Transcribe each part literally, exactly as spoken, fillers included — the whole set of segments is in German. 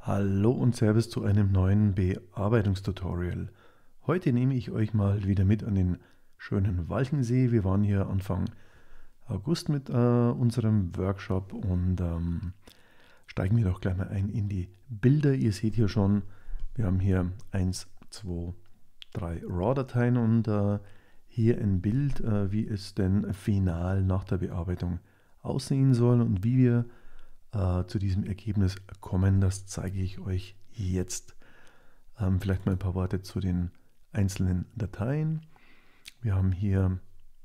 Hallo und Servus zu einem neuen Bearbeitungstutorial. Heute nehme ich euch mal wieder mit an den schönen Walchensee. Wir waren hier Anfang August mit äh, unserem Workshop und ähm, steigen wir doch gleich mal ein in die Bilder. Ihr seht hier schon, wir haben hier eins, zwei, drei RAW-Dateien und äh, hier ein Bild, äh, wie es denn final nach der Bearbeitung aussehen soll und wie wir äh, zu diesem Ergebnis kommen. Das zeige ich euch jetzt. Ähm, vielleicht mal ein paar Worte zu den einzelnen Dateien. Wir haben hier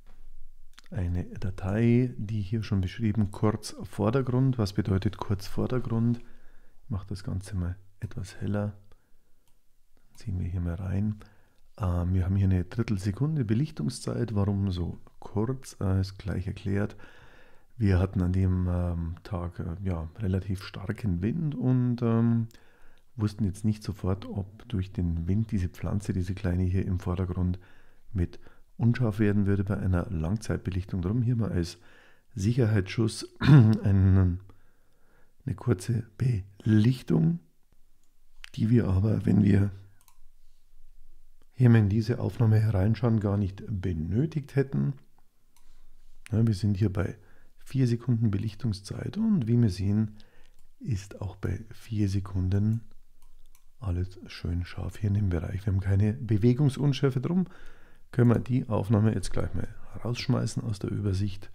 eine Datei, die hier schon beschrieben, kurz Vordergrund. Was bedeutet kurz Vordergrund? Ich mache das Ganze mal etwas heller. Dann ziehen wir hier mal rein. Ähm, wir haben hier eine Drittelsekunde Belichtungszeit. Warum so kurz? Äh, ist gleich erklärt. Wir hatten an dem ähm, Tag äh, ja, relativ starken Wind und ähm, wussten jetzt nicht sofort, ob durch den Wind diese Pflanze, diese kleine hier im Vordergrund, mit unscharf werden würde bei einer Langzeitbelichtung. Darum hier mal als Sicherheitsschuss einen, eine kurze Belichtung, die wir aber, wenn wir hier mal in diese Aufnahme hereinschauen, gar nicht benötigt hätten. Ja, wir sind hier bei vier Sekunden Belichtungszeit und wie wir sehen, ist auch bei vier Sekunden alles schön scharf hier in dem Bereich. Wir haben keine Bewegungsunschärfe, drum können wir die Aufnahme jetzt gleich mal rausschmeißen aus der Übersicht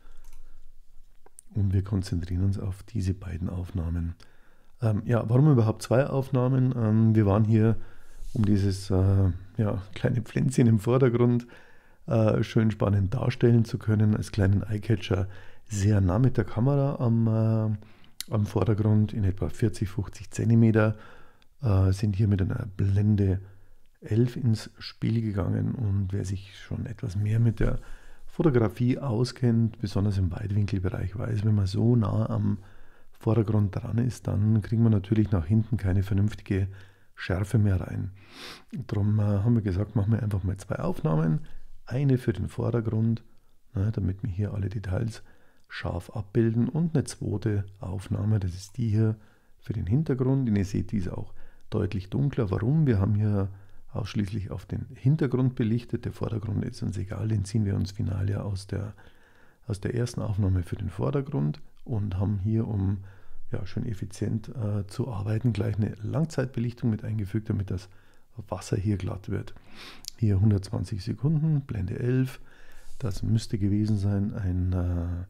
und wir konzentrieren uns auf diese beiden Aufnahmen. Ähm, ja, warum überhaupt zwei Aufnahmen? Ähm, wir waren hier, um dieses äh, ja, kleine Pflänzchen im Vordergrund äh, schön spannend darstellen zu können, als kleinen Eyecatcher sehr nah mit der Kamera am, äh, am Vordergrund, in etwa vierzig, fünfzig Zentimeter, äh, sind hier mit einer Blende elf ins Spiel gegangen und wer sich schon etwas mehr mit der Fotografie auskennt, besonders im Weitwinkelbereich, weiß, wenn man so nah am Vordergrund dran ist, dann kriegen wir natürlich nach hinten keine vernünftige Schärfe mehr rein. Darum äh, haben wir gesagt, machen wir einfach mal zwei Aufnahmen, eine für den Vordergrund, na, damit wir hier alle Details scharf abbilden und eine zweite Aufnahme, das ist die hier für den Hintergrund. Und ihr seht, die ist auch deutlich dunkler. Warum? Wir haben hier ausschließlich auf den Hintergrund belichtet. Der Vordergrund ist uns egal, den ziehen wir uns final ja aus der, aus der ersten Aufnahme für den Vordergrund und haben hier, um ja, schön effizient äh, zu arbeiten, gleich eine Langzeitbelichtung mit eingefügt, damit das Wasser hier glatt wird. Hier hundertzwanzig Sekunden, Blende elf. Das müsste gewesen sein ein äh,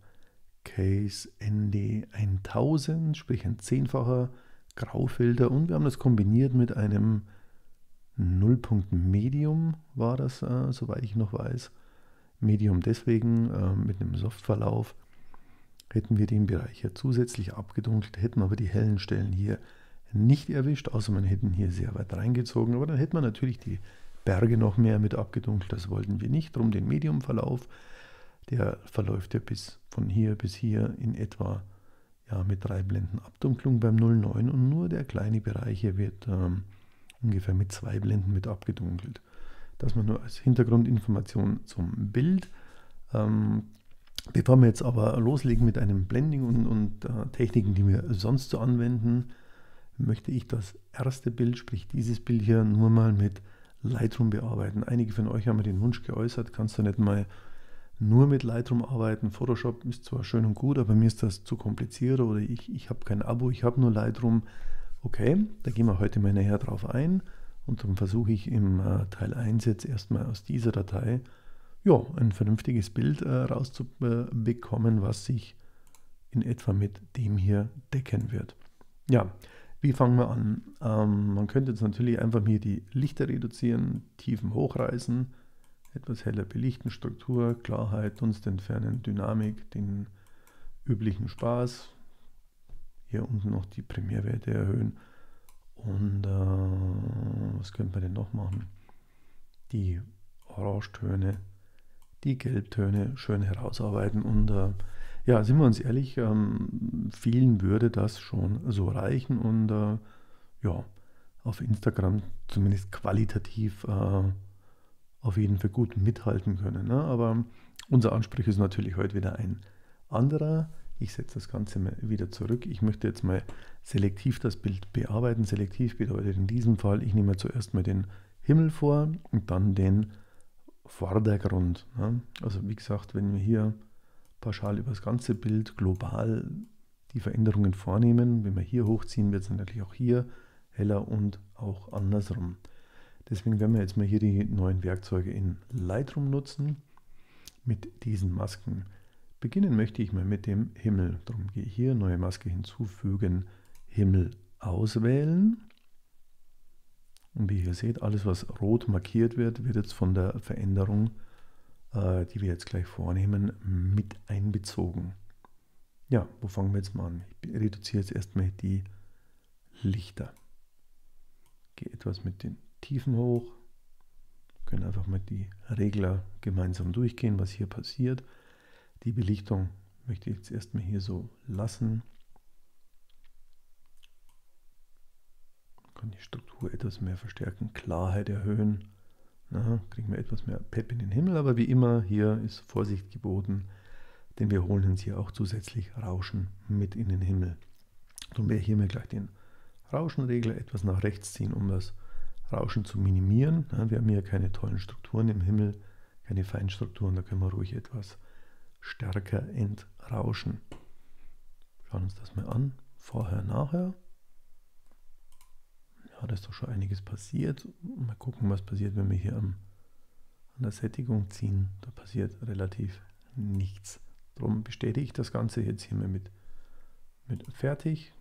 Case N D tausend, sprich ein zehnfacher Graufilter, und wir haben das kombiniert mit einem Nullpunkt Medium, war das, äh, soweit ich noch weiß. Medium deswegen, äh, mit einem Softverlauf, hätten wir den Bereich hier zusätzlich abgedunkelt, hätten aber die hellen Stellen hier nicht erwischt, außer man hätten hier sehr weit reingezogen, aber dann hätte man natürlich die Berge noch mehr mit abgedunkelt, das wollten wir nicht, darum den Mediumverlauf. Der verläuft ja bis von hier bis hier in etwa ja, mit drei Blenden Abdunklung beim null Komma neun und nur der kleine Bereich hier wird ähm, ungefähr mit zwei Blenden mit abgedunkelt. Das mal nur als Hintergrundinformation zum Bild. Ähm, bevor wir jetzt aber loslegen mit einem Blending und, und äh, Techniken, die wir sonst so anwenden, möchte ich das erste Bild, sprich dieses Bild hier, nur mal mit Lightroom bearbeiten. Einige von euch haben mir den Wunsch geäußert, kannst du nicht mal nur mit Lightroom arbeiten? Photoshop ist zwar schön und gut, aber mir ist das zu kompliziert oder ich, ich habe kein Abo, ich habe nur Lightroom. Okay, da gehen wir heute mal näher drauf ein und dann versuche ich im äh, Teil eins jetzt erstmal aus dieser Datei ja, ein vernünftiges Bild äh, rauszubekommen, was sich in etwa mit dem hier decken wird. Ja, wie fangen wir an? Ähm, man könnte jetzt natürlich einfach hier die Lichter reduzieren, Tiefen hochreißen, etwas heller belichten, Struktur, Klarheit, Dunst entfernen, Dynamik, den üblichen Spaß. Hier unten noch die Primärwerte erhöhen. Und äh, was könnte man denn noch machen? Die Orangetöne, die Gelbtöne schön herausarbeiten. Und äh, ja, sind wir uns ehrlich, ähm, vielen würde das schon so reichen. Und äh, ja, auf Instagram zumindest qualitativ äh, auf jeden Fall gut mithalten können. Ne? Aber unser Anspruch ist natürlich heute wieder ein anderer. Ich setze das Ganze mal wieder zurück. Ich möchte jetzt mal selektiv das Bild bearbeiten. Selektiv bedeutet in diesem Fall, ich nehme zuerst mal den Himmel vor und dann den Vordergrund. Also wie gesagt, wenn wir hier pauschal über das ganze Bild global die Veränderungen vornehmen, wenn wir hier hochziehen, wird es natürlich auch hier heller und auch andersrum. Deswegen werden wir jetzt mal hier die neuen Werkzeuge in Lightroom nutzen mit diesen Masken. Beginnen möchte ich mal mit dem Himmel. Darum gehe ich hier, neue Maske hinzufügen, Himmel auswählen. Und wie ihr seht, alles was rot markiert wird, wird jetzt von der Veränderung, äh, die wir jetzt gleich vornehmen, mit einbezogen. Ja, wo fangen wir jetzt mal an? Ich reduziere jetzt erstmal die Lichter. Gehe etwas mit den Tiefen hoch. Wir können einfach mal die Regler gemeinsam durchgehen, was hier passiert. Die Belichtung möchte ich jetzt erstmal hier so lassen. Ich kann die Struktur etwas mehr verstärken, Klarheit erhöhen. Na, kriegen wir etwas mehr Pep in den Himmel, aber wie immer hier ist Vorsicht geboten, denn wir holen uns hier auch zusätzlich Rauschen mit in den Himmel. Darum werde ich hier mal gleich den Rauschenregler etwas nach rechts ziehen, um das Rauschen zu minimieren. Ja, wir haben hier keine tollen Strukturen im Himmel, keine Feinstrukturen, da können wir ruhig etwas stärker entrauschen. Schauen uns das mal an, vorher, nachher. Ja, da ist doch schon einiges passiert. Mal gucken, was passiert, wenn wir hier am, an der Sättigung ziehen. Da passiert relativ nichts. Darum bestätige ich das Ganze jetzt hier mal mit, mit fertig.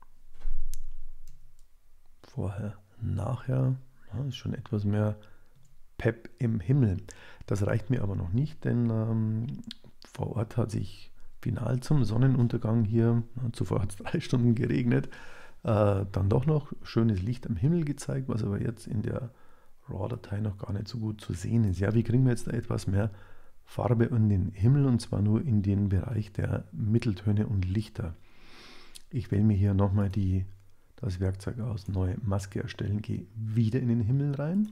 Vorher, nachher. Ja, ist schon etwas mehr Pep im Himmel. Das reicht mir aber noch nicht, denn ähm, vor Ort hat sich final zum Sonnenuntergang hier, na, zuvor hat es drei Stunden geregnet, äh, dann doch noch schönes Licht am Himmel gezeigt, was aber jetzt in der RAW-Datei noch gar nicht so gut zu sehen ist. Ja, wie kriegen wir jetzt da etwas mehr Farbe in den Himmel, und zwar nur in den Bereich der Mitteltöne und Lichter. Ich wähle mir hier nochmal die das Werkzeug aus, neue Maske erstellen, gehe wieder in den Himmel rein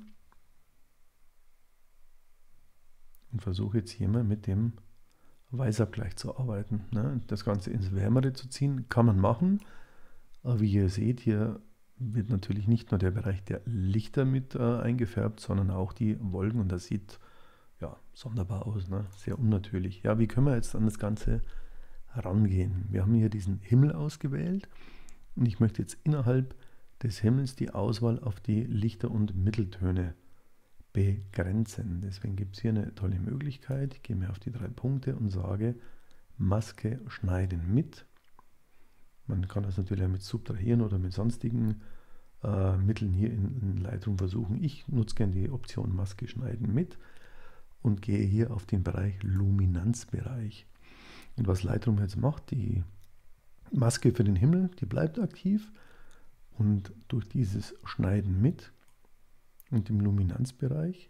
und versuche jetzt hier mal mit dem Weißabgleich zu arbeiten. Ne? Das Ganze ins Wärmere zu ziehen, kann man machen, aber wie ihr seht, hier wird natürlich nicht nur der Bereich der Lichter mit äh, eingefärbt, sondern auch die Wolken, und das sieht ja sonderbar aus, ne? Sehr unnatürlich. Ja, wie können wir jetzt an das Ganze rangehen? Wir haben hier diesen Himmel ausgewählt. Und ich möchte jetzt innerhalb des Himmels die Auswahl auf die Lichter- und Mitteltöne begrenzen. Deswegen gibt es hier eine tolle Möglichkeit. Ich gehe mir auf die drei Punkte und sage Maske schneiden mit. Man kann das natürlich mit Subtrahieren oder mit sonstigen äh, Mitteln hier in, in Lightroom versuchen. Ich nutze gerne die Option Maske schneiden mit und gehe hier auf den Bereich Luminanzbereich. Und was Lightroom jetzt macht, die Maske für den Himmel, die bleibt aktiv, und durch dieses Schneiden mit und im Luminanzbereich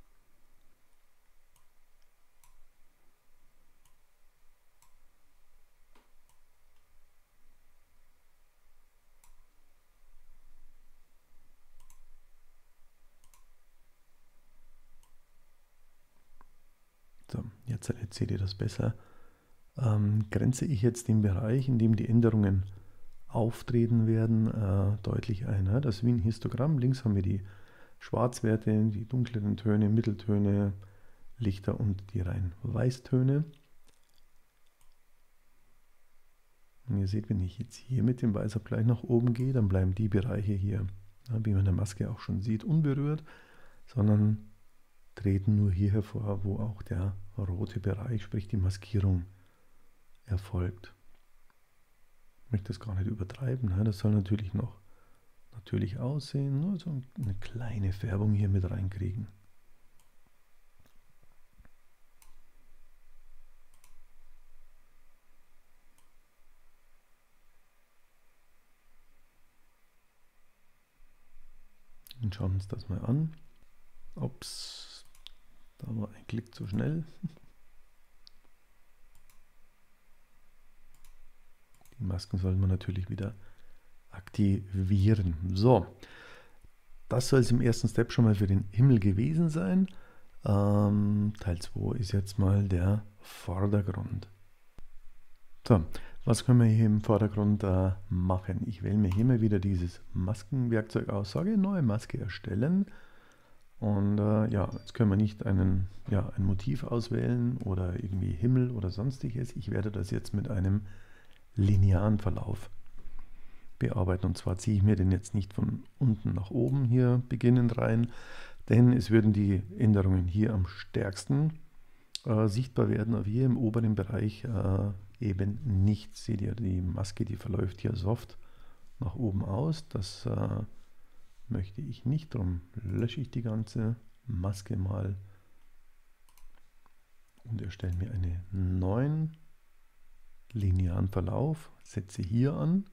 so, jetzt, jetzt seht ihr das besser. Ähm, grenze ich jetzt den Bereich, in dem die Änderungen auftreten werden, äh, deutlich ein. Ja? Das ist wie ein Histogramm. Links haben wir die Schwarzwerte, die dunkleren Töne, Mitteltöne, Lichter und die rein Weißtöne. Und ihr seht, wenn ich jetzt hier mit dem Weißabgleich nach oben gehe, dann bleiben die Bereiche hier, ja, wie man in der Maske auch schon sieht, unberührt, sondern treten nur hier hervor, wo auch der rote Bereich, sprich die Maskierung, erfolgt. Ich möchte das gar nicht übertreiben, ne? Das soll natürlich noch natürlich aussehen, nur so eine kleine Färbung hier mit reinkriegen. Und schauen uns das mal an. Ups, da war ein Klick zu schnell. Die Masken sollen wir natürlich wieder aktivieren. So, das soll es im ersten Step schon mal für den Himmel gewesen sein. Ähm, Teil zwei ist jetzt mal der Vordergrund. So, Was können wir hier im Vordergrund äh, machen? Ich wähle mir hier mal wieder dieses Maskenwerkzeug aus, sage neue Maske erstellen. Und äh, ja, jetzt können wir nicht einen, ja, ein Motiv auswählen oder irgendwie Himmel oder sonstiges. Ich werde das jetzt mit einem linearen Verlauf bearbeiten. Und zwar ziehe ich mir den jetzt nicht von unten nach oben hier beginnend rein, denn es würden die Änderungen hier am stärksten äh, sichtbar werden, aber hier im oberen Bereich äh, eben nicht. Seht ihr, die Maske, die verläuft hier soft nach oben aus. Das äh, möchte ich nicht, darum lösche ich die ganze Maske mal und erstelle mir einen neuen linearen Verlauf, setze hier an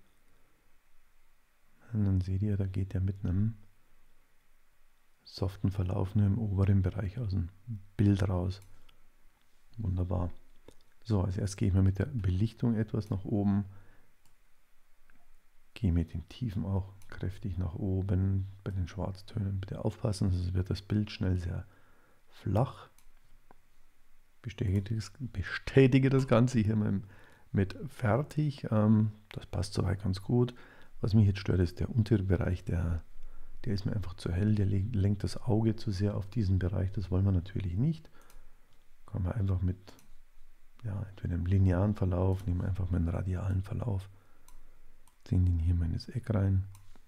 und dann seht ihr, da geht er mit einem soften Verlauf nur im oberen Bereich aus dem Bild raus. Wunderbar. So, als erstes gehe ich mal mit der Belichtung etwas nach oben, gehe mit den Tiefen auch kräftig nach oben. Bei den Schwarztönen bitte aufpassen, sonst wird das Bild schnell sehr flach. Bestätige das, bestätige das Ganze hier mit, mit fertig. Ähm, das passt soweit ganz gut. Was mich jetzt stört, ist der untere Bereich, der, der ist mir einfach zu hell, der lenkt das Auge zu sehr auf diesen Bereich. Das wollen wir natürlich nicht. Kann man einfach mit ja, entweder einem linearen Verlauf, nehmen wir einfach mal einen radialen Verlauf, ziehen den hier mal in das Eck rein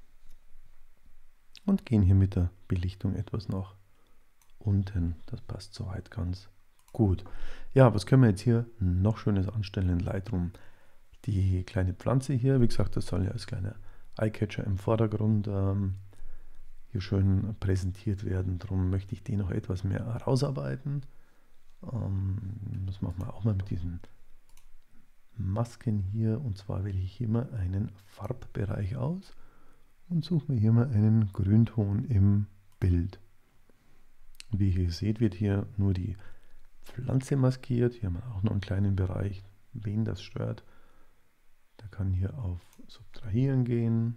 und gehen hier mit der Belichtung etwas nach unten. Das passt soweit ganz gut. Ja, was können wir jetzt hier noch Schönes anstellen in Lightroom? Die kleine Pflanze hier, wie gesagt, das soll ja als kleiner Eyecatcher im Vordergrund ähm, hier schön präsentiert werden. Darum möchte ich den noch etwas mehr herausarbeiten. Ähm, das machen wir auch mal mit diesen Masken hier. Und zwar wähle ich hier mal einen Farbbereich aus und suche mir hier mal einen Grünton im Bild. Und wie ihr hier seht, wird hier nur die Pflanze maskiert. Hier haben wir auch noch einen kleinen Bereich. Wen das stört, der kann hier auf Subtrahieren gehen.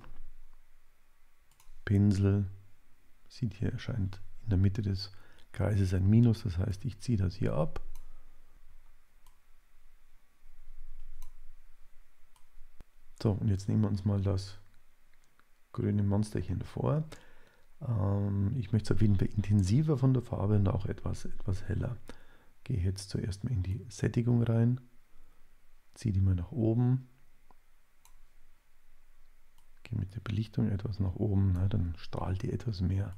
Pinsel. Sieht hier, erscheint in der Mitte des Kreises ein Minus. Das heißt, ich ziehe das hier ab. So, und jetzt nehmen wir uns mal das grüne Monsterchen vor. Ähm, ich möchte es auf jeden Fall intensiver von der Farbe und auch etwas, etwas heller. Gehe jetzt zuerst mal in die Sättigung rein, ziehe die mal nach oben, gehe mit der Belichtung etwas nach oben, na, dann strahlt die etwas mehr.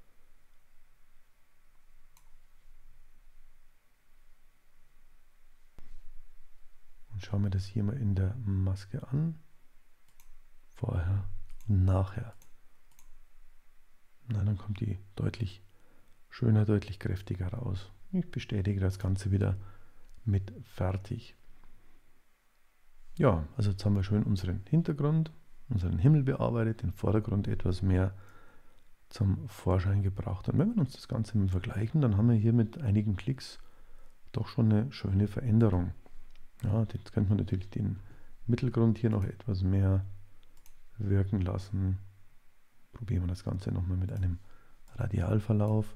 Und schauen wir das hier mal in der Maske an. Vorher, nachher. Na, dann kommt die deutlich schöner, deutlich kräftiger raus. Ich bestätige das Ganze wieder mit fertig. Ja, also jetzt haben wir schön unseren Hintergrund, unseren Himmel bearbeitet, den Vordergrund etwas mehr zum Vorschein gebracht. Und wenn wir uns das Ganze mal vergleichen, dann haben wir hier mit einigen Klicks doch schon eine schöne Veränderung. Ja, jetzt könnte man natürlich den Mittelgrund hier noch etwas mehr wirken lassen. Probieren wir das Ganze nochmal mit einem Radialverlauf.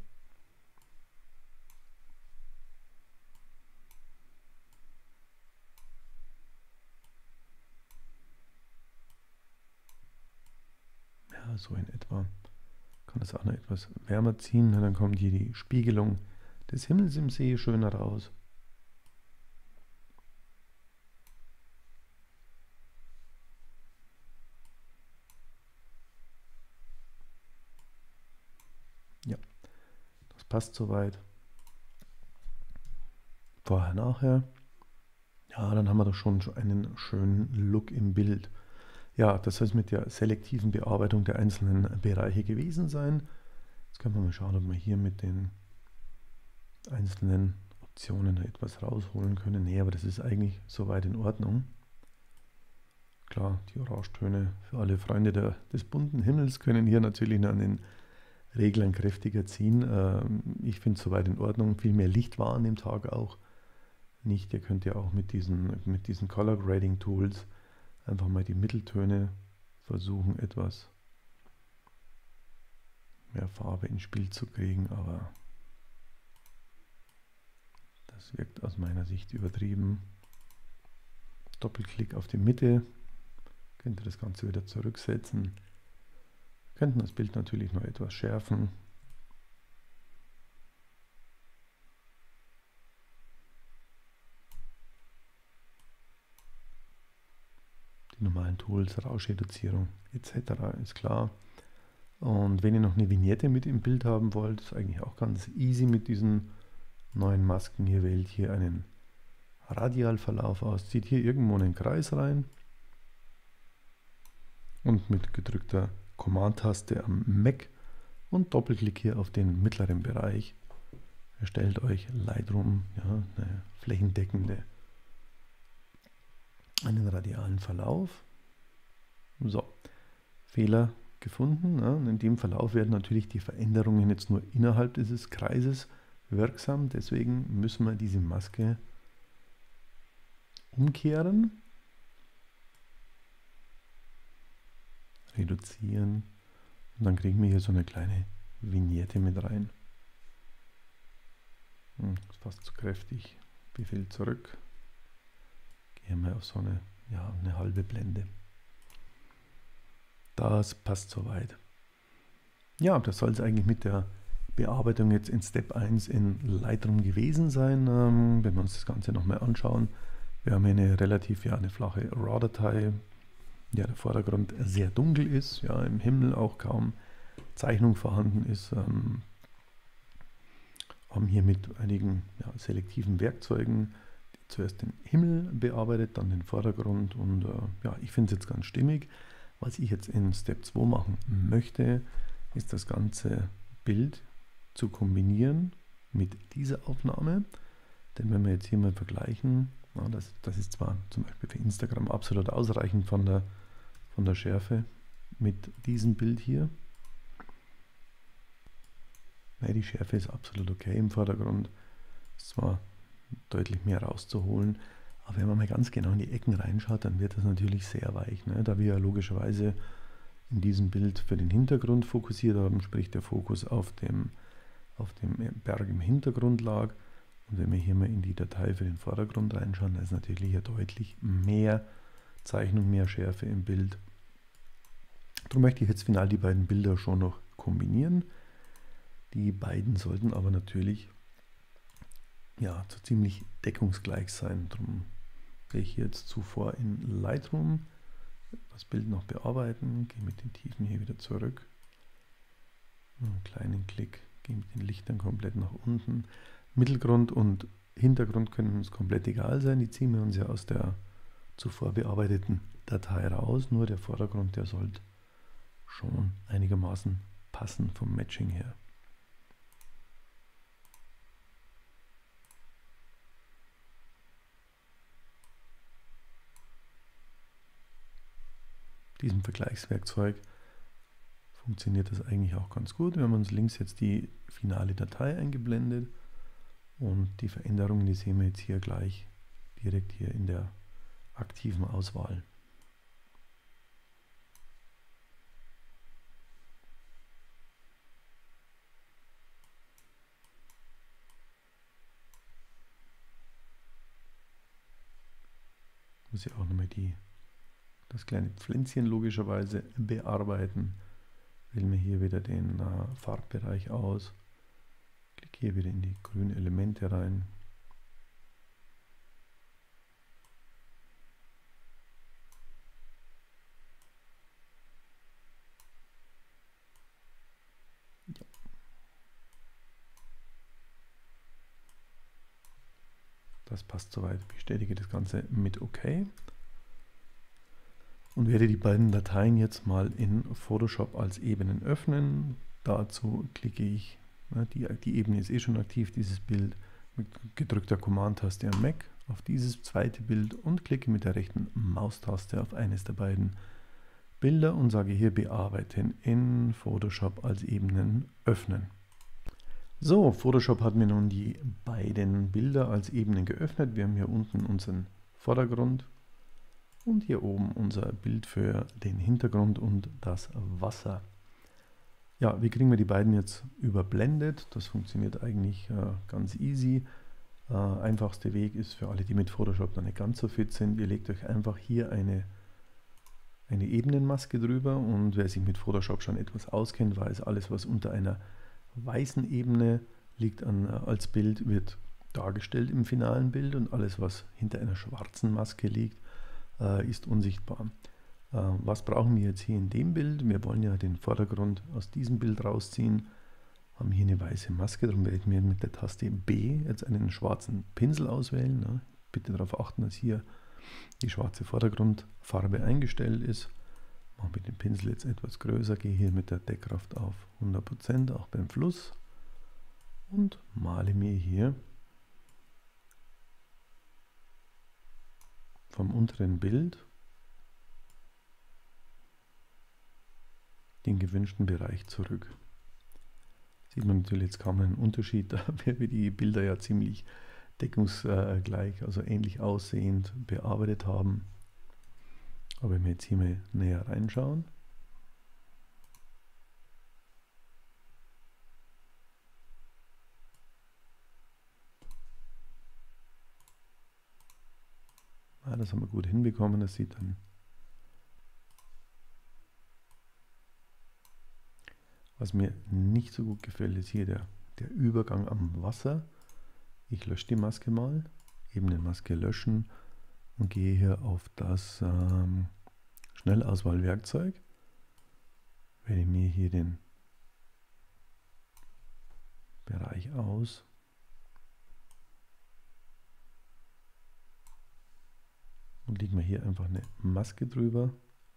Ja, so in etwa. Kann das auch noch etwas wärmer ziehen. Dann kommt hier die Spiegelung des Himmels im See schöner raus. Ja, das passt soweit. Vorher, nachher. Ja, dann haben wir doch schon einen schönen Look im Bild. Ja, das soll es mit der selektiven Bearbeitung der einzelnen Bereiche gewesen sein. Jetzt können wir mal schauen, ob wir hier mit den einzelnen Optionen etwas rausholen können. Nee, aber das ist eigentlich soweit in Ordnung. Klar, die Orangetöne für alle Freunde der, des bunten Himmels können hier natürlich an den Reglern kräftiger ziehen. Ähm, ich finde es soweit in Ordnung. Viel mehr Licht war an dem Tag auch nicht. Ihr könnt ja auch mit diesen, mit diesen Color Grading Tools einfach mal die Mitteltöne versuchen, etwas mehr Farbe ins Spiel zu kriegen, aber das wirkt aus meiner Sicht übertrieben. Doppelklick auf die Mitte, könnt ihr das Ganze wieder zurücksetzen. Wir könnten das Bild natürlich noch etwas schärfen. Die normalen Tools, Rauschreduzierung et cetera ist klar. Und wenn ihr noch eine Vignette mit im Bild haben wollt, ist eigentlich auch ganz easy mit diesen neuen Masken. Ihr wählt hier einen Radialverlauf aus, zieht hier irgendwo einen Kreis rein und mit gedrückter Command-Taste am Mac und Doppelklick hier auf den mittleren Bereich erstellt euch Lightroom ja, eine flächendeckende, einen radialen Verlauf. So, Fehler gefunden. Ja. In dem Verlauf werden natürlich die Veränderungen jetzt nur innerhalb dieses Kreises wirksam. Deswegen müssen wir diese Maske umkehren, reduzieren und dann kriegen wir hier so eine kleine Vignette mit rein. Hm, ist fast zu kräftig. Befehl zurück. Gehen wir auf so eine, ja, eine halbe Blende. Das passt soweit. Ja, das soll es eigentlich mit der Bearbeitung jetzt in Step eins in Lightroom gewesen sein. Ähm, wenn wir uns das Ganze nochmal anschauen, wir haben hier eine relativ ja, eine flache RAW-Datei, ja, der Vordergrund sehr dunkel ist, ja, im Himmel auch kaum Zeichnung vorhanden ist. Ähm, haben hier mit einigen ja, selektiven Werkzeugen zuerst den Himmel bearbeitet, dann den Vordergrund und äh, ja, ich finde es jetzt ganz stimmig. Was ich jetzt in Step zwei machen möchte, ist das ganze Bild zu kombinieren mit dieser Aufnahme. Denn wenn wir jetzt hier mal vergleichen, ja, das, das ist zwar zum Beispiel für Instagram absolut ausreichend von der, von der Schärfe mit diesem Bild hier. Ja, die Schärfe ist absolut okay im Vordergrund. Ist zwar deutlich mehr rauszuholen, aber wenn man mal ganz genau in die Ecken reinschaut, dann wird das natürlich sehr weich, ne? Da wir ja logischerweise in diesem Bild für den Hintergrund fokussiert haben, sprich der Fokus auf dem, auf dem Berg im Hintergrund lag. Und wenn wir hier mal in die Datei für den Vordergrund reinschauen, da ist natürlich hier deutlich mehr Zeichnung, mehr Schärfe im Bild. Darum möchte ich jetzt final die beiden Bilder schon noch kombinieren. Die beiden sollten aber natürlich ja, so ziemlich deckungsgleich sein. Darum gehe ich jetzt zuvor in Lightroom, das Bild noch bearbeiten, gehe mit den Tiefen hier wieder zurück, einen kleinen Klick, gehe mit den Lichtern komplett nach unten. Mittelgrund und Hintergrund können uns komplett egal sein, die ziehen wir uns ja aus der zuvor bearbeiteten Datei raus, nur der Vordergrund, der sollte schon einigermaßen passen vom Matching her. Diesem Vergleichswerkzeug funktioniert das eigentlich auch ganz gut. Wir haben uns links jetzt die finale Datei eingeblendet und die Veränderungen, die sehen wir jetzt hier gleich direkt hier in der aktiven Auswahl. Ich muss ja auch nochmal die das kleine Pflänzchen logischerweise bearbeiten. Wählen wir hier wieder den äh, Farbbereich aus. Klicke hier wieder in die grünen Elemente rein. Ja. Das passt soweit. Bestätige das Ganze mit OK. Und werde die beiden Dateien jetzt mal in Photoshop als Ebenen öffnen. Dazu klicke ich, die, die Ebene ist eh schon aktiv, dieses Bild, mit gedrückter Command-Taste am Mac auf dieses zweite Bild und klicke mit der rechten Maustaste auf eines der beiden Bilder und sage hier bearbeiten in Photoshop als Ebenen öffnen. So, Photoshop hat mir nun die beiden Bilder als Ebenen geöffnet. Wir haben hier unten unseren Vordergrund und hier oben unser Bild für den Hintergrund und das Wasser. Ja, wie kriegen wir die beiden jetzt überblendet? Das funktioniert eigentlich äh, ganz easy. Äh, einfachste Weg ist für alle, die mit Photoshop noch nicht ganz so fit sind, ihr legt euch einfach hier eine, eine Ebenenmaske drüber, und wer sich mit Photoshop schon etwas auskennt, weiß, alles was unter einer weißen Ebene liegt an, als Bild, wird dargestellt im finalen Bild, und alles was hinter einer schwarzen Maske liegt, äh, ist unsichtbar. Äh, was brauchen wir jetzt hier in dem Bild? Wir wollen ja den Vordergrund aus diesem Bild rausziehen, haben hier eine weiße Maske, darum werde ich mir mit der Taste B jetzt einen schwarzen Pinsel auswählen. Ne? Bitte darauf achten, dass hier die schwarze Vordergrundfarbe eingestellt ist. Mache mit dem Pinsel jetzt etwas größer, gehe hier mit der Deckkraft auf hundert Prozent, auch beim Fluss, und male mir hier vom unteren Bild den gewünschten Bereich zurück. Sieht man natürlich jetzt kaum einen Unterschied, da wir die Bilder ja ziemlich deckungsgleich, also ähnlich aussehend bearbeitet haben. Aber wenn wir jetzt hier mal näher reinschauen, ah, das haben wir gut hinbekommen, das sieht dann Was mir nicht so gut gefällt, ist hier der, der Übergang am Wasser. Ich lösche die Maske mal, Ebenenmaske löschen, und gehe hier auf das ähm, Schnellauswahlwerkzeug. Wähle mir hier den Bereich aus. Und lege mir hier einfach eine Maske drüber.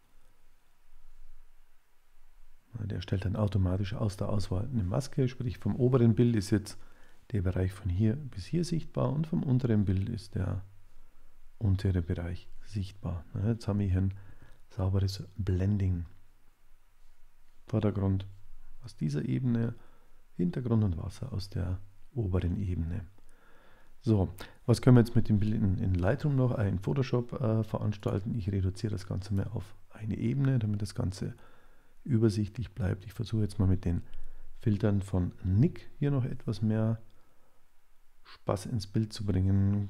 Der stellt dann automatisch aus der Auswahl eine Maske, sprich vom oberen Bild ist jetzt der Bereich von hier bis hier sichtbar, und vom unteren Bild ist der untere Bereich sichtbar. Jetzt haben wir hier ein sauberes Blending. Vordergrund aus dieser Ebene, Hintergrund und Wasser aus der oberen Ebene. So, was können wir jetzt mit dem Bild in, in Lightroom noch, äh, in Photoshop äh, veranstalten? Ich reduziere das Ganze mal auf eine Ebene, damit das Ganze übersichtlich bleibt. Ich versuche jetzt mal mit den Filtern von Nik hier noch etwas mehr Spaß ins Bild zu bringen.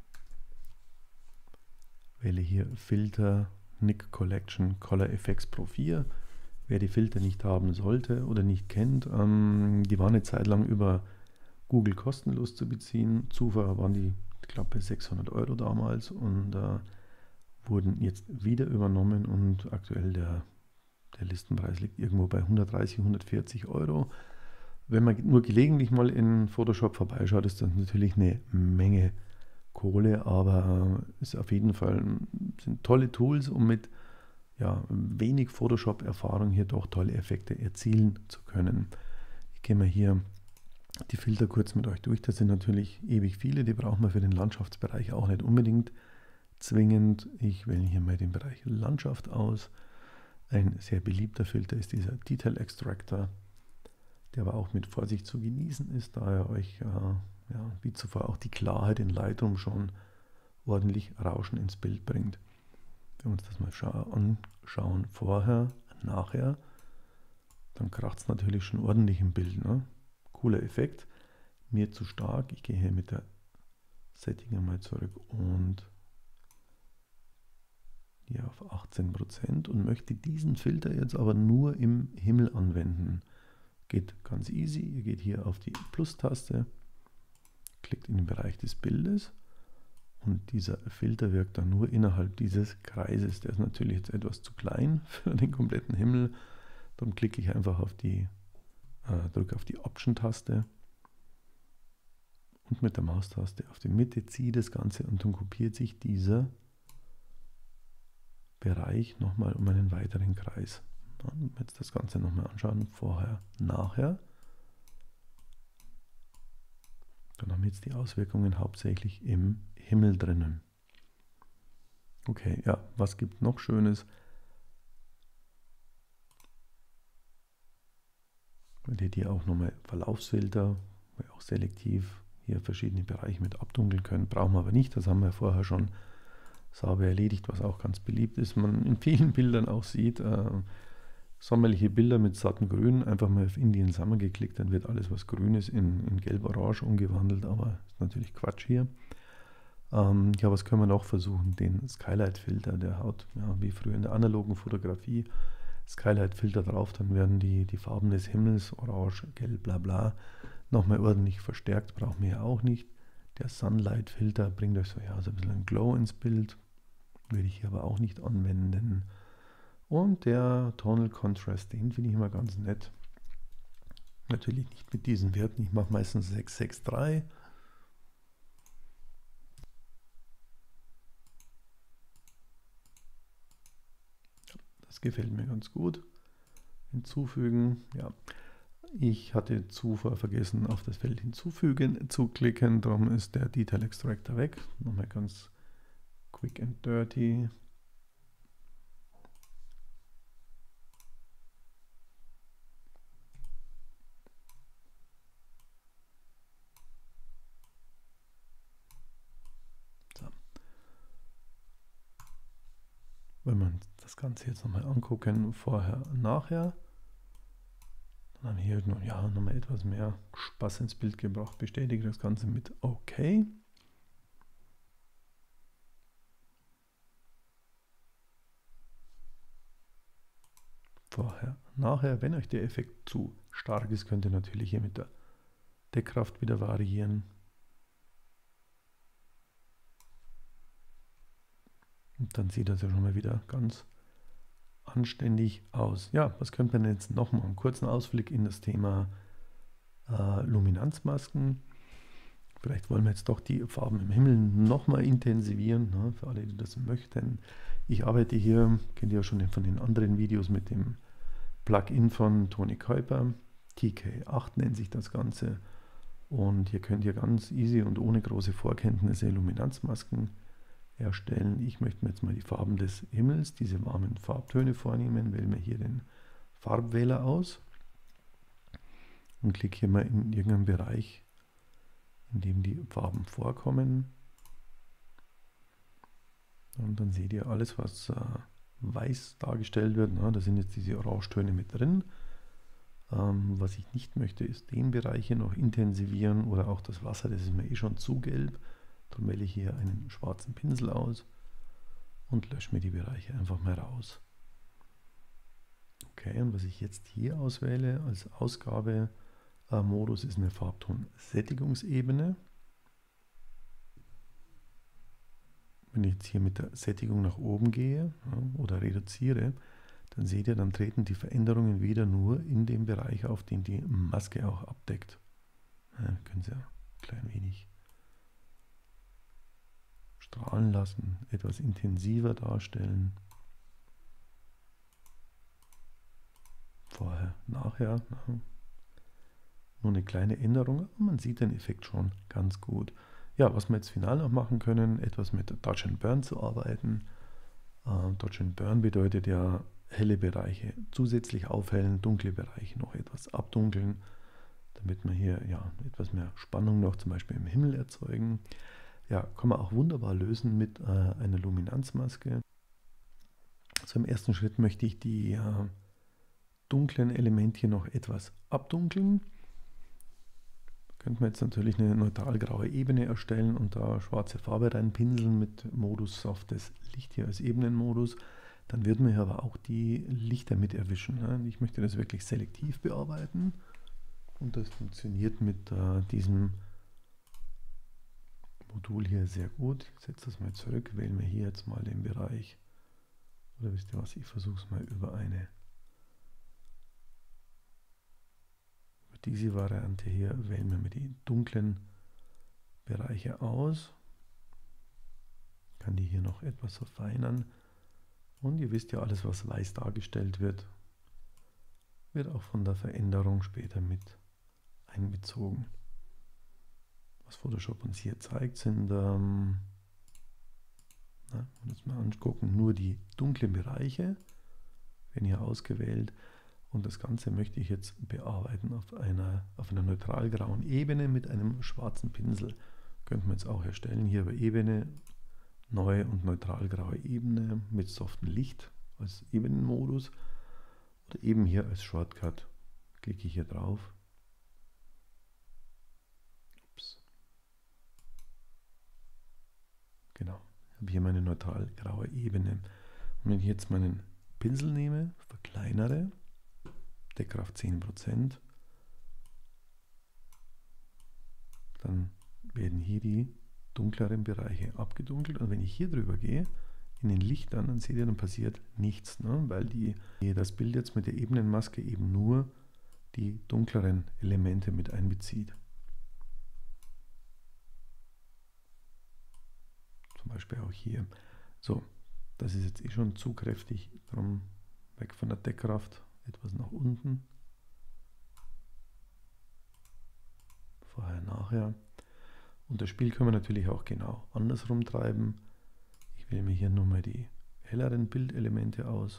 Wähle hier Filter Nik Collection Color Effects Pro vier. Wer die Filter nicht haben sollte oder nicht kennt, ähm, die waren eine Zeit lang über Google kostenlos zu beziehen. Zuvor waren die, ich glaube, bei sechshundert Euro damals, und äh, wurden jetzt wieder übernommen, und aktuell der Der Listenpreis liegt irgendwo bei hundertdreißig, hundertvierzig Euro. Wenn man nur gelegentlich mal in Photoshop vorbeischaut, ist das natürlich eine Menge Kohle, aber ist auf jeden Fall, sind tolle Tools, um mit ja, wenig Photoshop-Erfahrung hier doch tolle Effekte erzielen zu können. Ich gehe mal hier die Filter kurz mit euch durch. Das sind natürlich ewig viele, die brauchen wir für den Landschaftsbereich auch nicht unbedingt zwingend. Ich wähle hier mal den Bereich Landschaft aus. Ein sehr beliebter Filter ist dieser Detail Extractor, der aber auch mit Vorsicht zu genießen ist, da er euch, äh, ja, wie zuvor auch die Klarheit in Lightroom schon ordentlich Rauschen ins Bild bringt. Wenn wir uns das mal anschauen, vorher, nachher, dann kracht es natürlich schon ordentlich im Bild. Ne? Cooler Effekt, mir zu stark. Ich gehe hier mit der Setting mal zurück und hier auf achtzehn Prozent und möchte diesen Filter jetzt aber nur im Himmel anwenden. Geht ganz easy. Ihr geht hier auf die Plus-Taste, klickt in den Bereich des Bildes, und dieser Filter wirkt dann nur innerhalb dieses Kreises. Der ist natürlich jetzt etwas zu klein für den kompletten Himmel. Darum klicke ich einfach auf die, äh, drücke auf die Option-Taste und mit der Maustaste auf die Mitte ziehe das Ganze, und dann kopiert sich dieser Bereich nochmal um einen weiteren Kreis. Dann jetzt das Ganze nochmal anschauen, vorher, nachher. Dann haben wir jetzt die Auswirkungen hauptsächlich im Himmel drinnen. Okay, ja, was gibt noch Schönes? Hier, hier auch nochmal Verlaufsfilter, wo ihr auch selektiv hier verschiedene Bereiche mit abdunkeln könnt. Brauchen wir aber nicht, das haben wir vorher schon sauber erledigt, was auch ganz beliebt ist. Man in vielen Bildern auch sieht, äh, sommerliche Bilder mit satten Grün, einfach mal auf Indian Summer geklickt, dann wird alles, was grün ist, in, in gelb-orange umgewandelt, aber ist natürlich Quatsch hier. Ähm, ja, was können wir noch versuchen? Den Skylight-Filter, der haut, ja, wie früher in der analogen Fotografie, Skylight-Filter drauf, dann werden die, die Farben des Himmels, orange, gelb, bla bla, nochmal ordentlich verstärkt, brauchen wir ja auch nicht. Der Sunlight-Filter bringt euch so, ja, so ein bisschen ein Glow ins Bild, würde ich hier aber auch nicht anwenden. Und der Tonal Contrast, den finde ich immer ganz nett. Natürlich nicht mit diesen Werten, ich mache meistens sechs sechs drei. Das gefällt mir ganz gut. Hinzufügen, ja. Ich hatte zuvor vergessen, auf das Feld hinzufügen zu klicken, darum ist der Detail Extractor weg. Nochmal ganz quick and dirty. So. Wenn wir uns das Ganze jetzt nochmal angucken, vorher, nachher, dann haben wir hier noch, ja, nochmal etwas mehr Spaß ins Bild gebracht, bestätige das Ganze mit OK. Vorher, nachher, wenn euch der Effekt zu stark ist, könnt ihr natürlich hier mit der Deckkraft wieder variieren. Und dann sieht das ja schon mal wieder ganz anständig aus. Ja, was könnte man jetzt noch machen? Einen kurzen Ausblick in das Thema äh, Luminanzmasken. Vielleicht wollen wir jetzt doch die Farben im Himmel nochmal intensivieren, ne, für alle, die das möchten. Ich arbeite hier, kennt ihr ja schon von den anderen Videos, mit dem Plugin von Tony Kuiper. T K acht nennt sich das Ganze. Und hier könnt ihr ganz easy und ohne große Vorkenntnisse Luminanzmasken erstellen. Ich möchte mir jetzt mal die Farben des Himmels, diese warmen Farbtöne vornehmen, wähle mir hier den Farbwähler aus und klicke hier mal in irgendeinen Bereich, in dem die Farben vorkommen. Und dann seht ihr alles, was äh, weiß dargestellt wird. Na, da sind jetzt diese Orangetöne mit drin. Ähm, was ich nicht möchte, ist den Bereich hier noch intensivieren oder auch das Wasser, das ist mir eh schon zu gelb. Darum wähle ich hier einen schwarzen Pinsel aus und lösche mir die Bereiche einfach mal raus. Okay, und was ich jetzt hier auswähle als Ausgabemodus ist eine Farbton-Sättigungsebene. Wenn ich jetzt hier mit der Sättigung nach oben gehe, ja, oder reduziere, dann seht ihr, dann treten die Veränderungen wieder nur in dem Bereich auf, den die Maske auch abdeckt. Ja, können Sie ja ein klein wenig strahlen lassen, etwas intensiver darstellen. Vorher, nachher. Ja. Nur eine kleine Änderung, aber man sieht den Effekt schon ganz gut. Ja, was wir jetzt final noch machen können, etwas mit Dodge and Burn zu arbeiten. Äh, Dodge and Burn bedeutet ja, helle Bereiche zusätzlich aufhellen, dunkle Bereiche noch etwas abdunkeln, damit wir hier ja etwas mehr Spannung noch zum Beispiel im Himmel erzeugen. Ja, kann man auch wunderbar lösen mit äh, einer Luminanzmaske. Also im ersten Schritt möchte ich die äh, dunklen Elemente hier noch etwas abdunkeln. Könnte man jetzt natürlich eine neutral-graue Ebene erstellen und da schwarze Farbe reinpinseln mit Modus softes Licht hier als Ebenenmodus. Dann würden wir hier aber auch die Lichter mit erwischen. Ne? Ich möchte das wirklich selektiv bearbeiten und das funktioniert mit äh, diesem Modul hier sehr gut. Ich setze das mal zurück, wählen wir hier jetzt mal den Bereich. Oder wisst ihr was, ich versuche es mal über eine über diese Variante hier, wählen wir mir die dunklen Bereiche aus. Ich kann die hier noch etwas verfeinern. Und ihr wisst ja, alles was weiß dargestellt wird, wird auch von der Veränderung später mit einbezogen. Was Photoshop uns hier zeigt, sind, ähm, na, wenn wir uns mal angucken, nur die dunklen Bereiche, werden hier ausgewählt. Und das Ganze möchte ich jetzt bearbeiten auf einer, auf einer neutral-grauen Ebene mit einem schwarzen Pinsel. Könnten wir jetzt auch erstellen, hier über Ebene, neue und neutral-graue Ebene mit softem Licht als Ebenenmodus. Oder eben hier als Shortcut klicke ich hier drauf. Ups. Genau, ich habe hier meine neutral graue Ebene. Und wenn ich jetzt meinen Pinsel nehme, verkleinere, Deckkraft zehn Prozent, dann werden hier die dunkleren Bereiche abgedunkelt. Und wenn ich hier drüber gehe, in den Lichtern, dann seht ihr, dann passiert nichts, ne? Weil die, das Bild jetzt mit der Ebenenmaske eben nur die dunkleren Elemente mit einbezieht. Zum Beispiel auch hier. So, das ist jetzt eh schon zu kräftig, darum weg von der Deckkraft, etwas nach unten. Vorher, nachher. Und das Spiel können wir natürlich auch genau andersrum treiben. Ich wähle mir hier nur mal die helleren Bildelemente aus.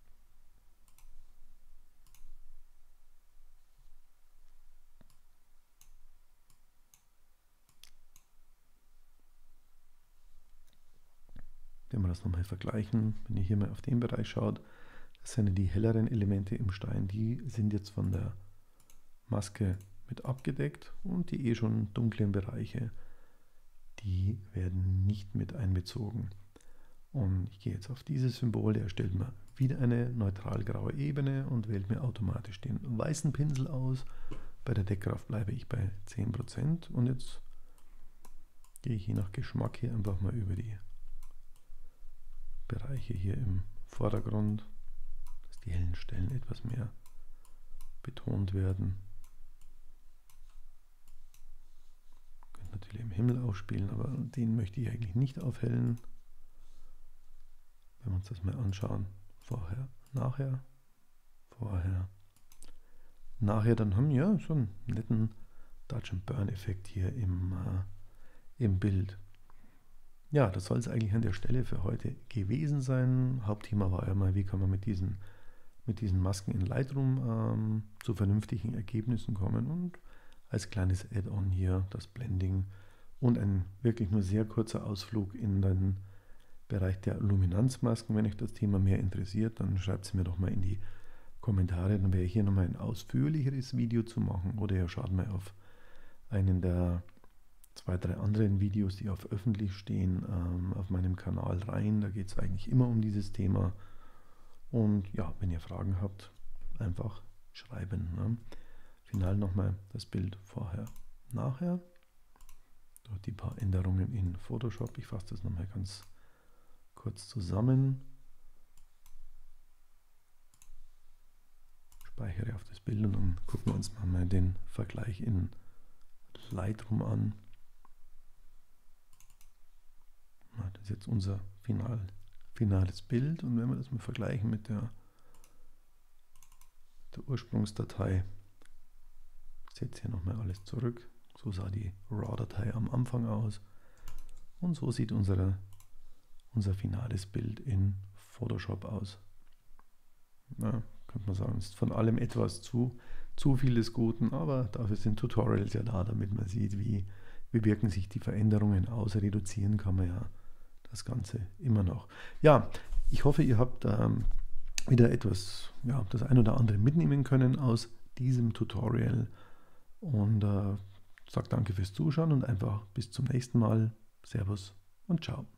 Wenn wir das nochmal vergleichen, wenn ihr hier mal auf den Bereich schaut, das sind die helleren Elemente im Stein, die sind jetzt von der Maske mit abgedeckt und die eh schon dunklen Bereiche, die werden nicht mit einbezogen. Und ich gehe jetzt auf dieses Symbol, der erstellt mir wieder eine neutral graue Ebene und wählt mir automatisch den weißen Pinsel aus. Bei der Deckkraft bleibe ich bei zehn Prozent und jetzt gehe ich je nach Geschmack hier einfach mal über die Bereiche hier im Vordergrund, dass die hellen Stellen etwas mehr betont werden. Könnt natürlich im Himmel aufspielen, aber den möchte ich eigentlich nicht aufhellen. Wenn wir uns das mal anschauen, vorher, nachher, vorher, nachher, dann haben wir ja so einen netten Dodge and Burn Effekt hier im, äh, im Bild. Ja, das soll es eigentlich an der Stelle für heute gewesen sein. Hauptthema war ja mal, wie kann man mit diesen, mit diesen Masken in Lightroom ähm, zu vernünftigen Ergebnissen kommen, und als kleines Add-on hier das Blending und ein wirklich nur sehr kurzer Ausflug in den Bereich der Luminanzmasken. Wenn euch das Thema mehr interessiert, dann schreibt es mir doch mal in die Kommentare, dann werde ich hier nochmal ein ausführlicheres Video zu machen, oder ihr schaut mal auf einen der zwei, drei anderen Videos, die auf öffentlich stehen, ähm, auf meinem Kanal rein. Da geht es eigentlich immer um dieses Thema. Und ja, wenn ihr Fragen habt, einfach schreiben. Ne? Final nochmal das Bild vorher, nachher. Durch die paar Änderungen in Photoshop. Ich fasse das nochmal ganz kurz zusammen. Speichere auf das Bild und dann gucken wir uns mal den Vergleich in Lightroom an. Das ist jetzt unser final, finales Bild, und wenn wir das mal vergleichen mit der, der Ursprungsdatei, ich setze hier nochmal alles zurück. So sah die RAW-Datei am Anfang aus, und so sieht unsere, unser finales Bild in Photoshop aus. Ja, könnte man sagen, ist von allem etwas zu, zu viel des Guten, aber dafür sind Tutorials ja da, damit man sieht, wie, wie wirken sich die Veränderungen aus. Reduzieren kann man ja das Ganze immer noch. Ja, ich hoffe, ihr habt ähm, wieder etwas, ja, das ein oder andere mitnehmen können aus diesem Tutorial, und äh, sage danke fürs Zuschauen und einfach bis zum nächsten Mal. Servus und ciao.